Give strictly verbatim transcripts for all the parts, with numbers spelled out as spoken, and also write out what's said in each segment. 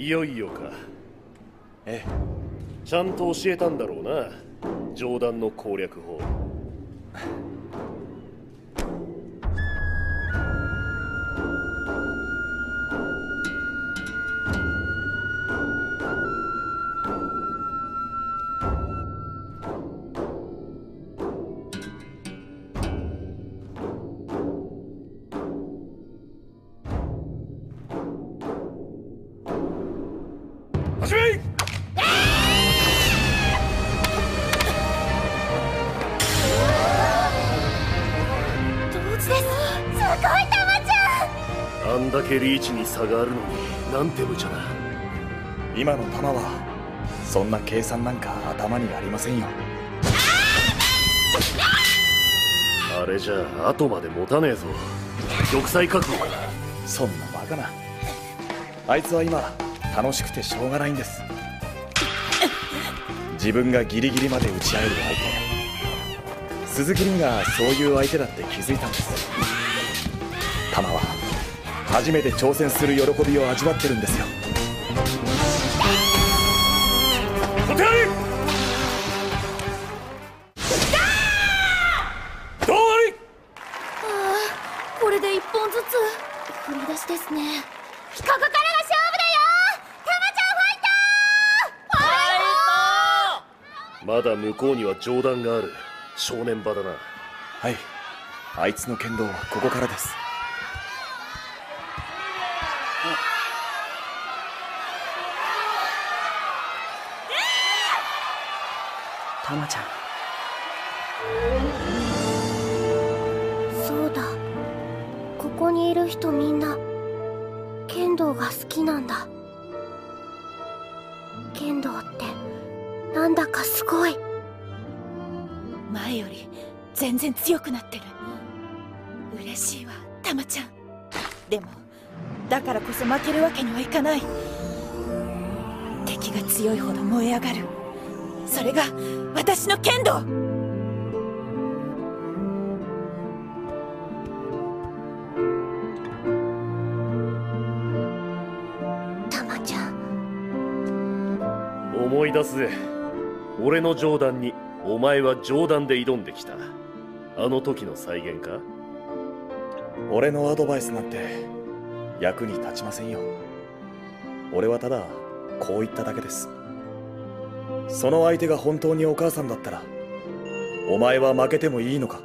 いよいよか。 ええ、 ちゃんと教えたんだろうな、上段の攻略法。始めい。あんだけリーチに差があるのになんて無茶だ。 今の球はそんな計算なんか頭にありませんよ。 あれじゃあ後まで持たねえぞ。玉砕覚悟だ。 そんなバカな。あいつは今楽しくてしょうがないんです。自分がギリギリまで打ち合える相手、鈴木凛がそういう相手だって気づいたんです。球は初めて挑戦する喜びを味わってるんですよ。 お手上げ。どうなり。 ああ、これで一本ずつ振り出しですね。ここからが勝負だよ。タマちゃんファイトー。ファイトー。 まだ向こうには上段がある。正念場だな。 はい、あいつの剣道はここからです。 タマちゃん。 そうだ、ここにいる人みんな剣道が好きなんだ。剣道ってなんだかすごい。 前より全然強くなってる。嬉しいわ、タマちゃん。でもだからこそ負けるわけにはいかない。敵が強いほど燃え上がる。それが私の剣道。 タマちゃん、 思い出すぜ。俺の上段にお前は上段で挑んできた。あの時の再現か。 俺のアドバイスなんて役に立ちませんよ。俺はただこう言っただけです。その相手が本当にお母さんだったらお前は負けてもいいのか。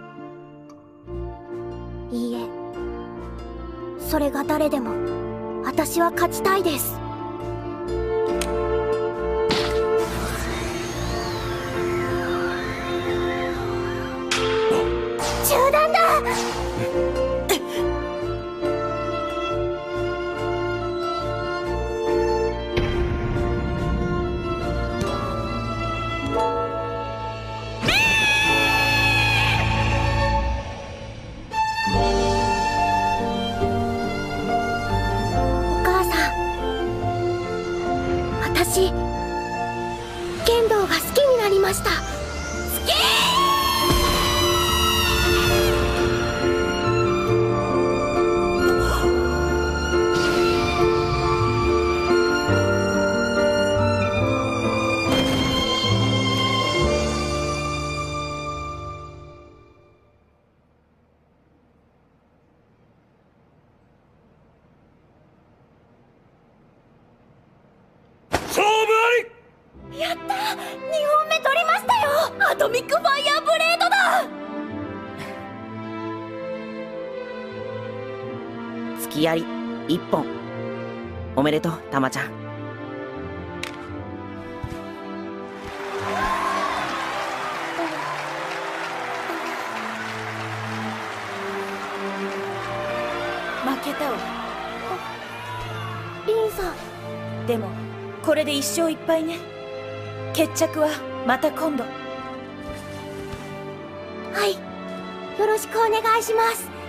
いいえ、それが誰でも私は勝ちたいです。中断だ。私、剣道が好きになりました。好きやった、にほんめ取りましたよ。アトミックファイヤーブレードだ。 月槍一本。おめでとう、タマちゃん。 負けたわ。 リンさん。 でもこれで一勝一敗ね。決着はまた今度。 はい、よろしくお願いします。